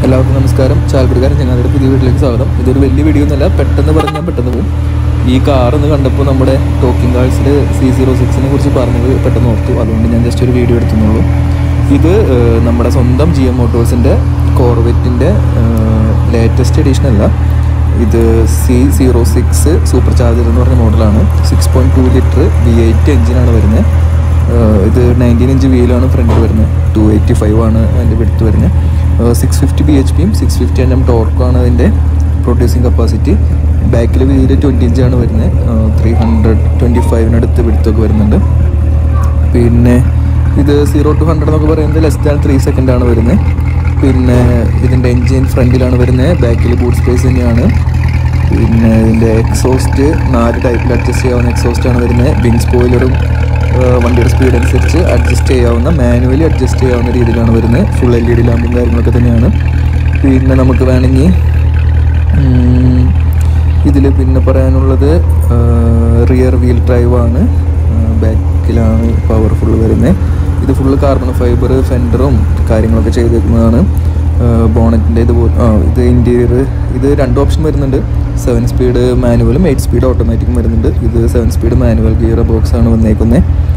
എല്ലാവർക്കും നമസ്കാരം. ചാലക്കുടിക്കാരൻ ഞങ്ങളുടെ പുതിയ വീട്ടിലേക്ക് സ്വാഗതം. ഇതൊരു വലിയ വീഡിയോ ഒന്നുമല്ല, പെട്ടെന്ന് പറഞ്ഞാൽ പെട്ടെന്ന് പോകും. ഈ കാർ എന്ന് കണ്ടപ്പോൾ നമ്മുടെ ടോക്കിംഗ് കാഴ്സിൽ z06 കുറിച്ച് പറഞ്ഞത് പെട്ടെന്ന് ഓർത്തു. അതുകൊണ്ട് ഞാൻ ജസ്റ്റ് ഒരു വീഡിയോ എടുത്തുന്നുള്ളൂ. ഇത് നമ്മുടെ സ്വന്തം GM മോട്ടോഴ്സിൻ്റെ കോർവെറ്റിൻ്റെ ലേറ്റസ്റ്റ് എഡീഷൻ അല്ല. ഇത് z06 സൂപ്പർ ചാർജർ എന്ന് പറഞ്ഞ മോഡലാണ്. 6.2 ലിറ്റർ V8 എഞ്ചിനാണ് വരുന്നത്. ഇത് 19 ഇഞ്ച് വീലാണ് ഫ്രണ്ട് വരുന്നത്. 285 ആണ് അതിൻ്റെ വിഡ്ത്ത് വരുന്നത്. 650 bhpയും 650 Nm ടോർക്കാണ് അതിൻ്റെ പ്രൊഡ്യൂസിങ് കപ്പാസിറ്റി. ബാക്കിൽ വീല് 20 ഇഞ്ചാണ് വരുന്നത്. 325 വിഡ്ത്തൊക്കെ വരുന്നുണ്ട്. പിന്നെ ഇത് 0 to 100 എന്നൊക്കെ പറയുന്നത് <3 സെക്കൻഡാണ് വരുന്നത്. പിന്നെ ഇതിൻ്റെ എൻജിൻ ഫ്രണ്ടിലാണ് വരുന്നത്. ബാക്കിൽ ബൂട്ട് സ്പേസ് തന്നെയാണ്. പിന്നെ ഇതിൻ്റെ എക്സോസ്റ്റ് 4 ടൈപ്പിൽ അഡ്ജസ്റ്റ് ചെയ്യാവുന്ന എക്സോസ്റ്റാണ് വരുന്നത്. വിങ് സ്പോയിലറും വണ്ടിയുടെ സ്പീഡ് അനുസരിച്ച് അഡ്ജസ്റ്റ് ചെയ്യാവുന്ന, മാനുവലി അഡ്ജസ്റ്റ് ചെയ്യാവുന്ന രീതിയിലാണ് വരുന്നത്. ഫുൾ LED ലാമ്പും കാര്യങ്ങളൊക്കെ തന്നെയാണ്. പിന്നെ നമുക്ക് വേണമെങ്കിൽ ഇതിൽ പിന്നെ പറയാനുള്ളത് റിയർ വീൽ ഡ്രൈവാണ്. ബാക്കിലാണ് പവർഫുൾ വരുന്നത്. ഇത് ഫുള്ള് കാർബൺ ഫൈബർ ഫെൻഡറും കാര്യങ്ങളൊക്കെ ചെയ്തേക്കുന്നതാണ്. ബോണറ്റിൻ്റെ ഇത് ഇൻറ്റീരിയർ ഇത് 2 ഓപ്ഷൻ വരുന്നുണ്ട്. 7 സ്പീഡ് മാനുവലും 8 സ്പീഡ് ഓട്ടോമാറ്റിക്കും വരുന്നുണ്ട്. ഇത് 7 സ്പീഡ് മാനുവൽ ഗിയർ ബോക്സാണ് വന്നേക്കുന്നത്.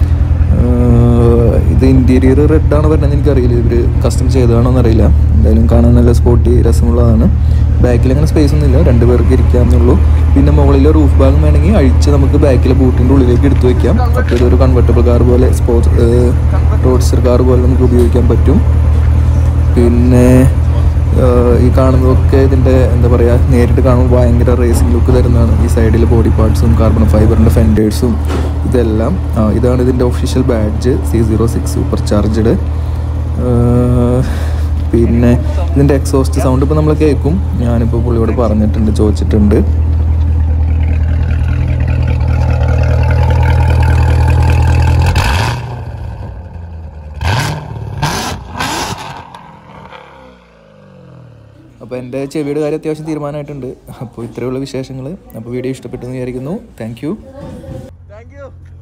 ഇത് ഇൻറ്റീരിയർ റെഡാണ് വരുന്നത്. എനിക്കറിയില്ല ഇവർ കസ്റ്റം ചെയ്തതാണോ എന്നറിയില്ല. എന്തായാലും കാണാൻ നല്ല സ്പോർട്ടി രസമുള്ളതാണ്. ബാക്കിൽ അങ്ങനെ സ്പേസ് ഒന്നുമില്ല, 2 പേർക്ക് ഇരിക്കാമെന്നുള്ളൂ. പിന്നെ മുകളിലെ റൂഫ് ഭാഗം വേണമെങ്കിൽ അഴിച്ച് നമുക്ക് ബാക്കിലെ ബൂട്ടിൻ്റെ ഉള്ളിലേക്ക് എടുത്തു വയ്ക്കാം. അപ്പോൾ ഇതൊരു കൺവെർട്ടബിൾ കാർ പോലെ, റോഡ്സ്റ്റർ കാർ പോലെ നമുക്ക് ഉപയോഗിക്കാൻ പറ്റും. പിന്നെ ഈ കാണുന്നതൊക്കെ ഇതിൻ്റെ എന്താ പറയുക, നേരിട്ട് കാണുമ്പോൾ ഭയങ്കര റേസിംഗ് ലുക്ക് തരുന്നതാണ്. ഈ സൈഡിൽ ബോഡി പാർട്സും കാർബൺ ഫൈബറിൻ്റെ ഫെൻഡേഴ്സും ഇതെല്ലാം. ഇതാണ് ഇതിൻ്റെ official badge z06 super charged. പിന്നെ ഇതിൻ്റെ എക്സോസ്റ്റ് സൗണ്ട് ഇപ്പോൾ നമ്മൾ കേൾക്കും. ഞാനിപ്പോൾ പുള്ളിയോട് പറഞ്ഞിട്ടുണ്ട്, ചോദിച്ചിട്ടുണ്ട്. അപ്പോൾ എൻ്റെ ചെവിയുടെ കാര്യം അത്യാവശ്യം തീരുമാനമായിട്ടുണ്ട്. അപ്പോൾ ഇത്രയുള്ള വിശേഷങ്ങൾ. അപ്പോൾ വീഡിയോ ഇഷ്ടപ്പെട്ടെന്ന് വിചാരിക്കുന്നു. Thank U.